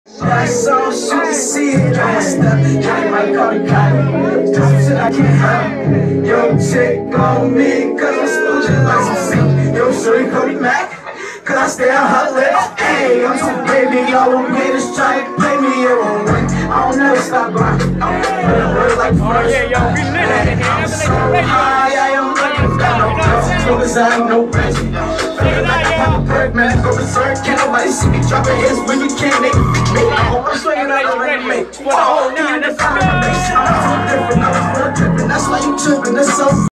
That's so shit, see it on my step. Johnny might call me Kylie. Do some shit I can't help. Yo, chick on me, cause I'm spooging like some sick. Yo, shorty call me Mac, cause I stay on her lips. Hey, I'm too baby, y'all won't haters try to play me, it won't win. I don't never stop rocking. I'm gonna like first. Yeah, yo, we lit out in here. I'm so high, I am looking without no bills. As long as I ain't no Reggie. Feeling like I pop a perk, man, go berserk. Can't nobody see me dropping hits when you can't make me. I'm swinging out the ready mate. Oh, now that's how I'm different. I was real different. That's why you tripping. That's so